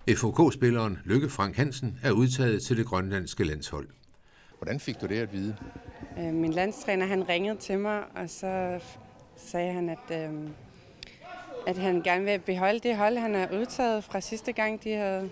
FOK-spilleren Lykke Frank Hansen er udtaget til det grønlandske landshold. Hvordan fik du det at vide? Min landstræner han ringede til mig, og så sagde han, at han gerne vil beholde det hold, han har udtaget fra sidste gang, de havde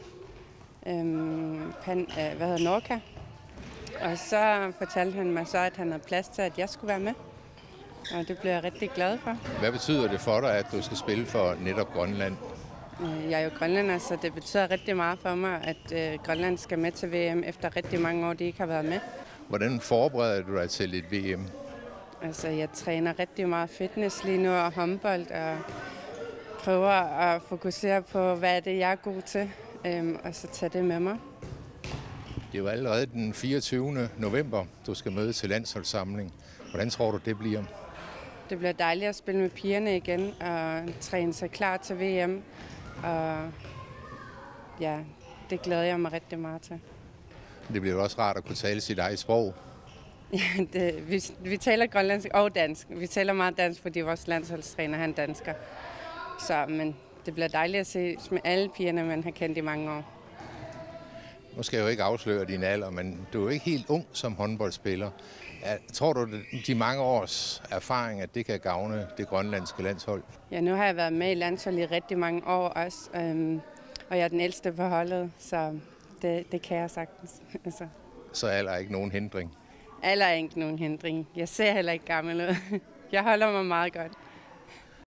Norca. Og så fortalte han mig så, at han havde plads til, at jeg skulle være med. Og det blev jeg rigtig glad for. Hvad betyder det for dig, at du skal spille for netop Grønland? Jeg er jo grønlænder, så det betyder rigtig meget for mig, at Grønland skal med til VM efter rigtig mange år, de ikke har været med. Hvordan forbereder du dig til et VM? Altså, jeg træner rigtig meget fitness lige nu og håndbold, og prøver at fokusere på, hvad er det, jeg er god til, og så tage det med mig. Det er jo allerede den 24. november, du skal møde til landsholdssamling. Hvordan tror du, det bliver? Det bliver dejligt at spille med pigerne igen og træne sig klar til VM. Og ja, det glæder jeg mig rigtig meget til. Det bliver også rart at kunne tale sit eget sprog. Ja, vi taler grønlandsk og dansk. Vi taler meget dansk, fordi vores landsholdstræner han er dansker. Men det bliver dejligt at se med alle pigerne, man har kendt i mange år. Nu skal jeg jo ikke afsløre din alder, men du er jo ikke helt ung som håndboldspiller. Tror du, de mange års erfaring, at det kan gavne det grønlandske landshold? Ja, nu har jeg været med i landshold i rigtig mange år også, og jeg er den ældste på holdet, så det kan jeg sagtens. Altså. Så alder er ikke nogen hindring? Alder er ikke nogen hindring. Jeg ser heller ikke gammel ud. Jeg holder mig meget godt.